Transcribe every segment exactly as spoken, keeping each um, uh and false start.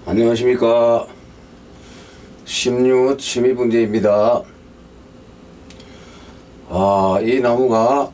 안녕하십니까. 심유 취미분재입니다. 아, 이 나무가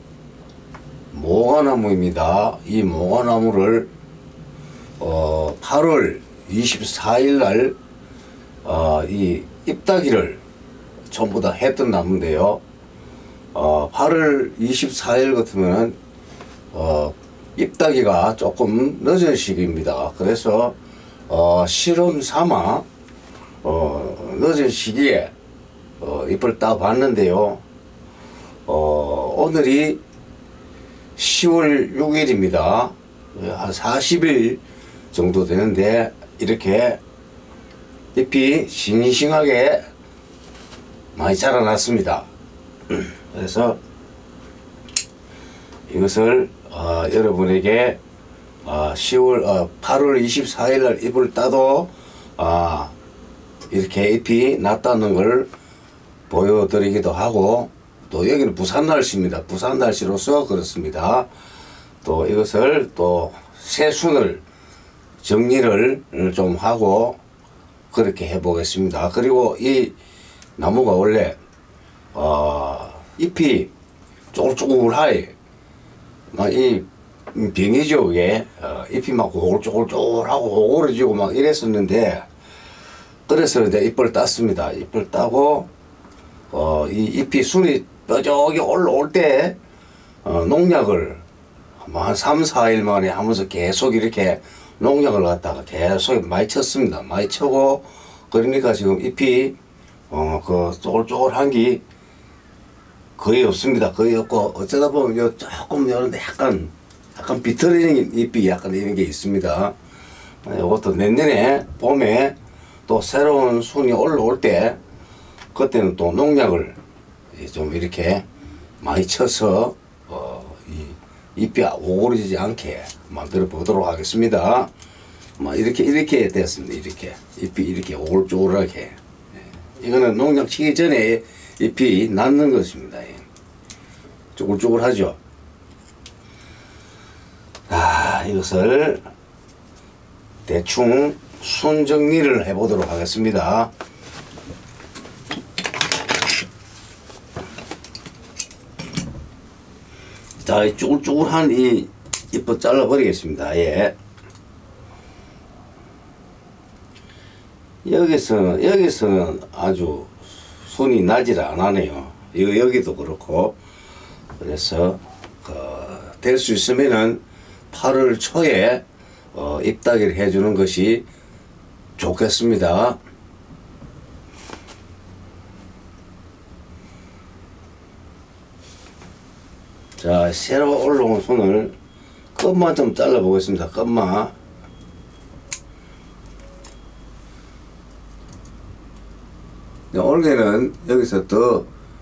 모가나무입니다. 이 모가나무를 어, 팔월 이십사일 날 어, 이 잎따기를 전부 다 했던 나무인데요. 어, 팔월 이십사일 같으면 어, 잎따기가 조금 늦은 시기입니다. 그래서 어, 실험 삼아 어, 늦은 시기에 어, 잎을 따 봤는데요. 어, 오늘이 시월 육일입니다. 한 사십일 정도 되는데 이렇게 잎이 싱싱하게 많이 자라났습니다. 그래서 이것을 어, 여러분에게 어, 시월 어, 팔월 이십사일 날 잎을 따도 어, 이렇게 잎이 났다는 걸 보여드리기도 하고, 또 여기는 부산 날씨입니다. 부산 날씨로서 그렇습니다. 또 이것을 또 새순을 정리를 좀 하고 그렇게 해 보겠습니다. 그리고 이 나무가 원래 어, 잎이 쪼글쪼글하이 막 이 병이죠. 이게 어, 잎이 막 오글쪼글쪼글하고 오그러지고 막 이랬었는데, 그래서 이제 잎을 땄습니다. 잎을 따고 어, 이 잎이 순이 뾰족이 올라올 때 어, 농약을 한 삼, 사일 만에 하면서 계속 이렇게 농약을 갖다가 계속 많이 쳤습니다. 많이 쳐고, 그러니까 지금 잎이 어, 그 쪼글쪼글한 게 거의 없습니다. 거의 없고, 어쩌다 보면 요 조금 요런데 약간 약간 비틀어진 잎이 약간 이런 게 있습니다. 요것도 내년에 봄에 또 새로운 순이 올라올 때 그때는 또 농약을 좀 이렇게 많이 쳐서 어, 이 잎이 오그러지지 않게 만들어 보도록 하겠습니다. 뭐 이렇게 이렇게 됐습니다. 이렇게 잎이 이렇게 오글조글하게. 이거는 농약 치기 전에 잎이 낳는 것입니다. 쪼글쪼글하죠. 아, 이것을 대충 순 정리를 해 보도록 하겠습니다. 자, 이 쭈글쭈글한 이 잎을 잘라 버리겠습니다. 예. 여기서는 여기서는 아주 손이 나질 않아네요. 여기, 여기도 그렇고. 그래서 어, 될 수 있으면은 팔월 초에 어, 잎따기를 해주는 것이 좋겠습니다. 자, 새로 올라온 손을 끝만 좀 잘라 보겠습니다. 끝만. 올해는 여기서 더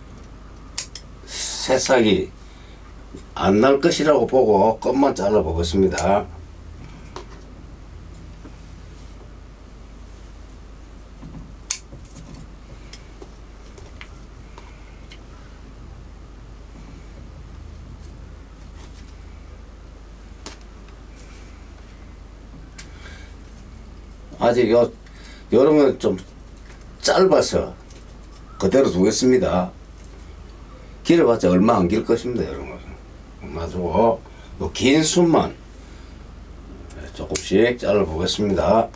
새싹이 안 날 것이라고 보고 끝만 잘라 보겠습니다. 아직 요 요런 좀 짧아서 그대로 두겠습니다. 길어봤자 얼마 안 길 것입니다. 이런 거 놔두고 요 긴 순만 조금씩 잘라 보겠습니다.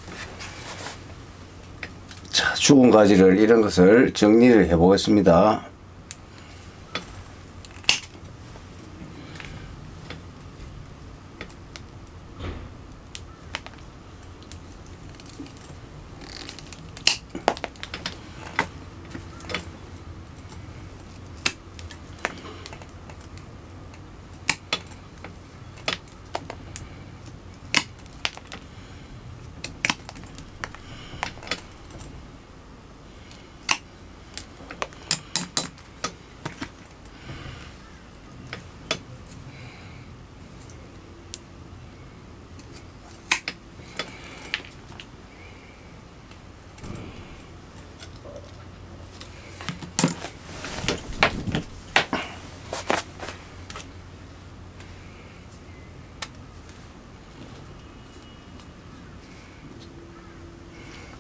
자, 죽은 가지를 이런 것을 정리를 해 보겠습니다.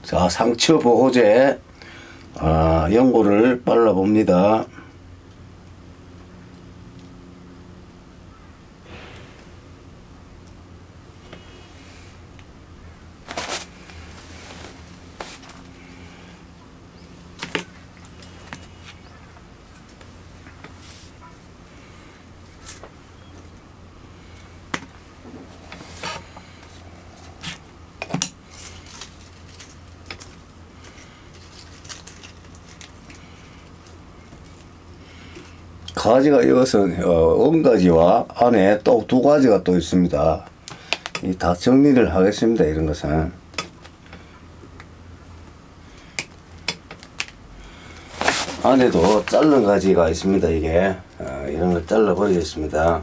자, 상처 보호제 아, 연고를 발라봅니다. 가지가 이것은 어, 은가지와 안에 또 두 가지가 또 있습니다. 이 다 정리를 하겠습니다. 이런 것은 안에도 자른 가지가 있습니다. 이게 어, 이런 걸 잘라 버리겠습니다.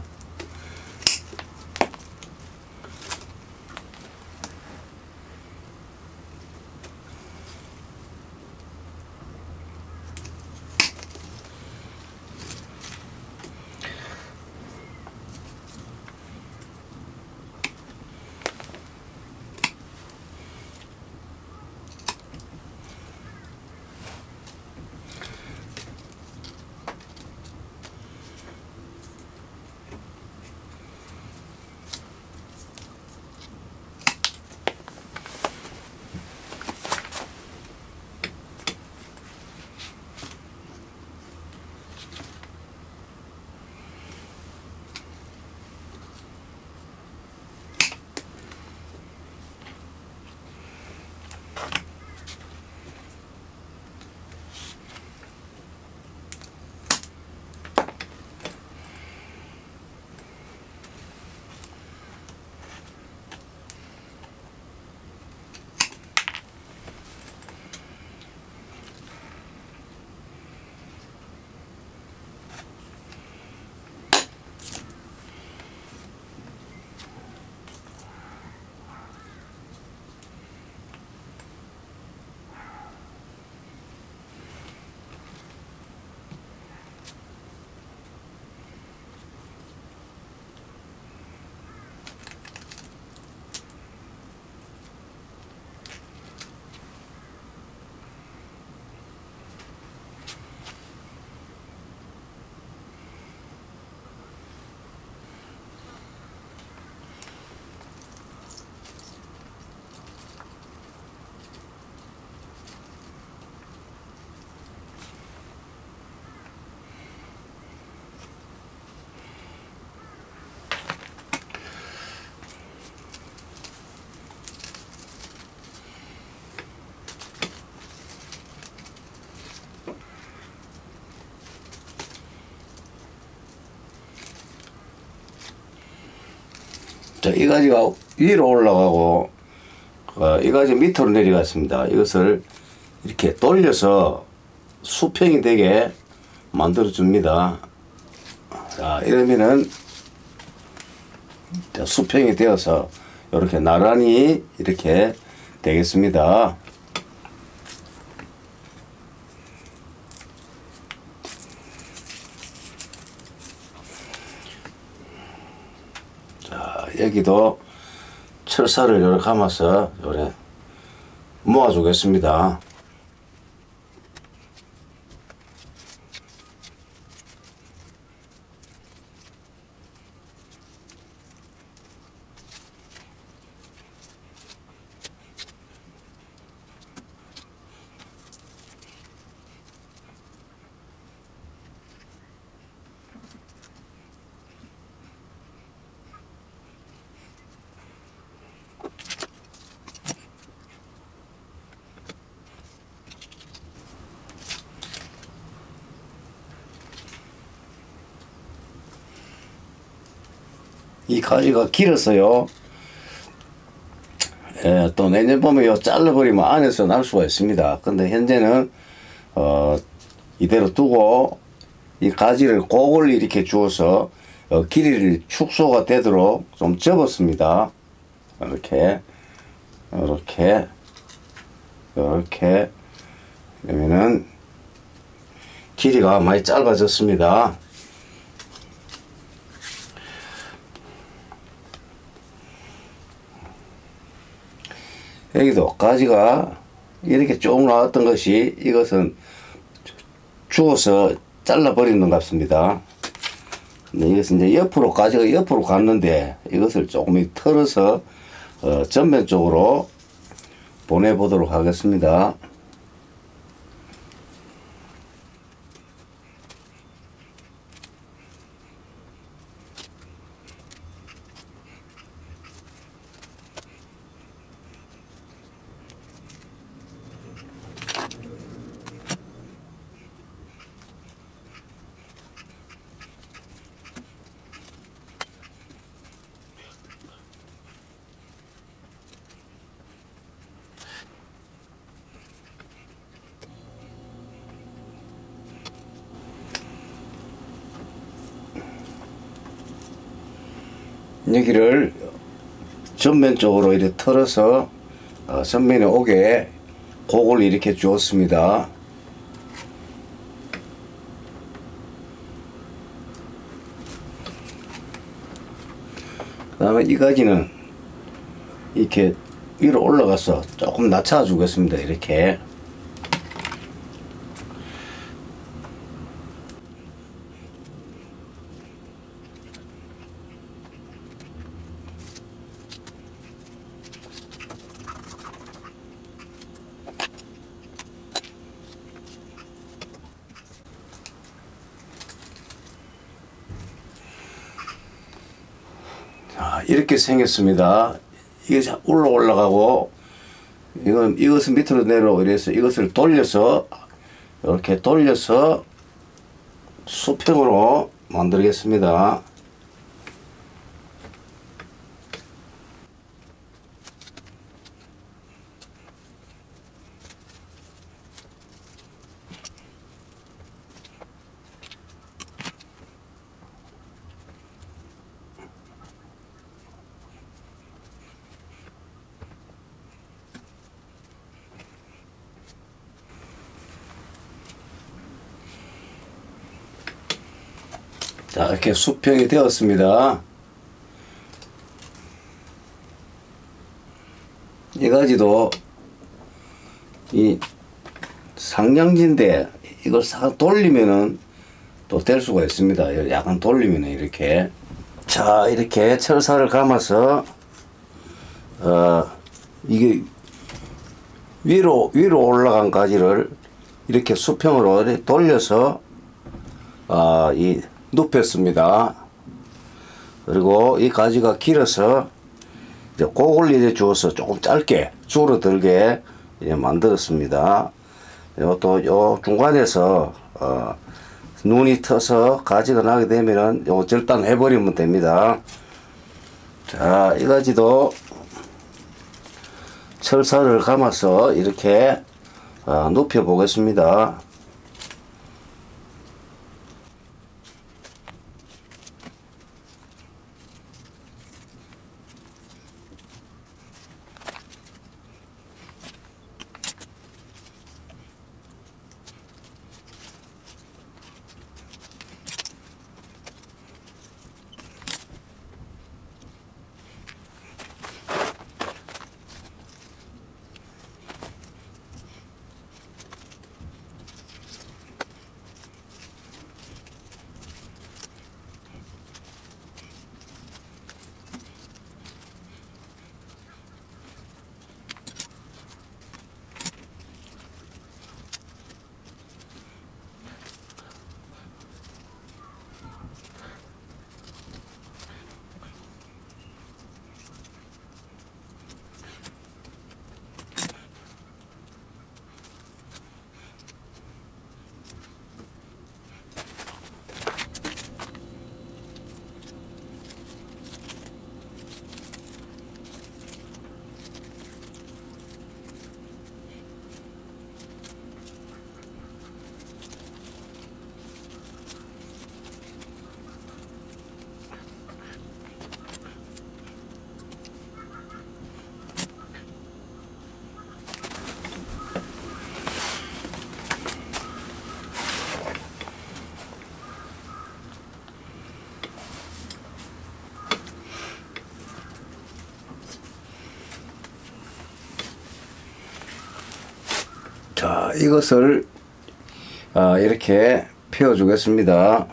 자, 이 가지가 위로 올라가고 어, 이 가지 밑으로 내려갔습니다. 이것을 이렇게 돌려서 수평이 되게 만들어 줍니다. 자, 이러면은 자, 수평이 되어서 이렇게 나란히 이렇게 되겠습니다. 자, 여기도 철사를 이렇게 감아서 요래 모아 주겠습니다. 이 가지가 길었어요. 예, 또 내년 봄에 요 잘라버리면 안에서 날 수가 있습니다. 근데 현재는 어, 이대로 두고 이 가지를 곡을 이렇게 주어서 어, 길이를 축소가 되도록 좀 접었습니다. 이렇게 이렇게 이렇게 그러면은 길이가 많이 짧아졌습니다. 여기도 가지가 이렇게 쭉 나왔던 것이 이것은 주워서 잘라버리는 것 같습니다. 근데 이것은 이제 옆으로 가지가 옆으로 갔는데 이것을 조금 털어서 어, 전면 쪽으로 보내보도록 하겠습니다. 여기를 전면 쪽으로 이렇게 털어서 어, 전면에 오게 곡을 이렇게 주었습니다. 그 다음에 이 가지는 이렇게 위로 올라가서 조금 낮춰 주겠습니다. 이렇게. 자, 이렇게 생겼습니다. 이게 올라 올라가고 이건 이것은 밑으로 내려오고 이래서 이것을 돌려서 이렇게 돌려서 수평으로 만들겠습니다. 자, 이렇게 수평이 되었습니다. 이 가지도 이 상량진데 이걸 싹 돌리면은 또 될 수가 있습니다. 약간 돌리면은 이렇게. 자, 이렇게 철사를 감아서 어 이게 위로 위로 올라간 가지를 이렇게 수평으로 이렇게 돌려서 아, 이 눕혔습니다. 그리고 이 가지가 길어서 이제 곡을 이제 주어서 조금 짧게 줄어들게 이제 만들었습니다. 또 요 중간에서 어, 눈이 터서 가지가 나게 되면은 요 절단 해버리면 됩니다. 자, 이 가지도 철사를 감아서 이렇게 어, 눕혀 보겠습니다. 이것을 아, 이렇게 펴 주겠습니다.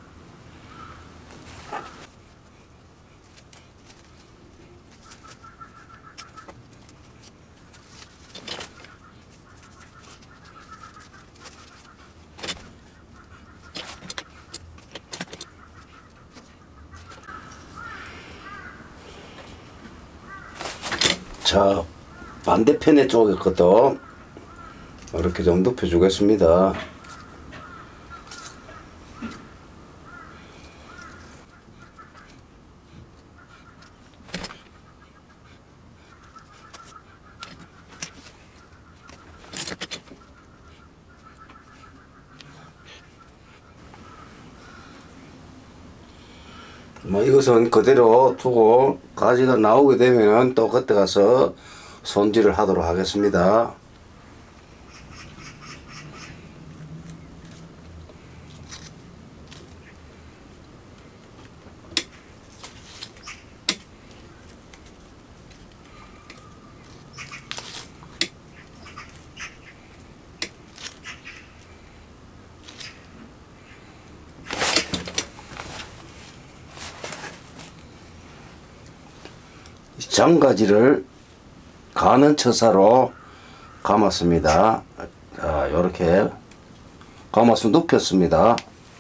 자, 반대편에 쪽에 것도 이렇게 좀 눕혀 주겠습니다. 뭐 이것은 그대로 두고 가지가 나오게 되면은 또 그때 가서 손질을 하도록 하겠습니다. 장가지를 가는 처사로 감았습니다. 자, 요렇게 감아서 눕혔습니다.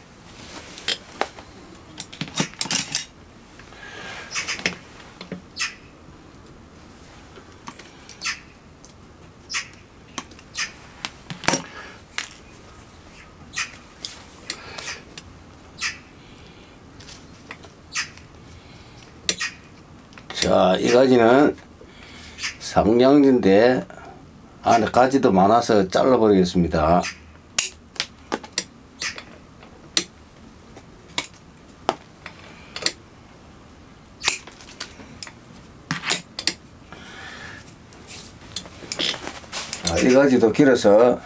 자, 이 가지는 상냥지인데 안에 가지도 많아서 잘라 버리겠습니다. 자, 이 가지도 길어서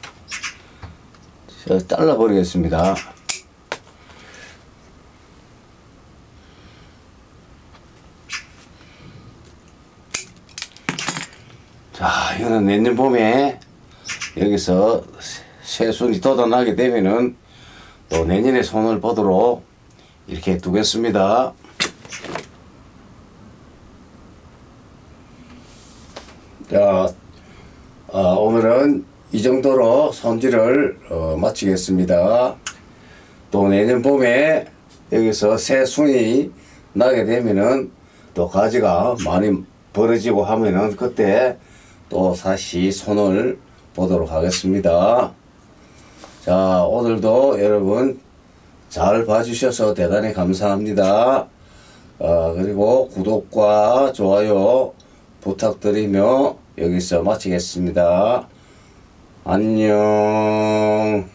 잘라 버리겠습니다. 자, 이거는 내년 봄에 여기서 새순이 돋아나게 되면은 또 내년에 손을 보도록 이렇게 두겠습니다. 자, 아, 오늘은 이 정도로 손질을 어, 마치겠습니다. 또 내년 봄에 여기서 새순이 나게 되면은 또 가지가 많이 벌어지고 하면은 그때 또 다시 손을 보도록 하겠습니다. 자, 오늘도 여러분 잘 봐주셔서 대단히 감사합니다. 어, 그리고 구독과 좋아요 부탁드리며 여기서 마치겠습니다. 안녕.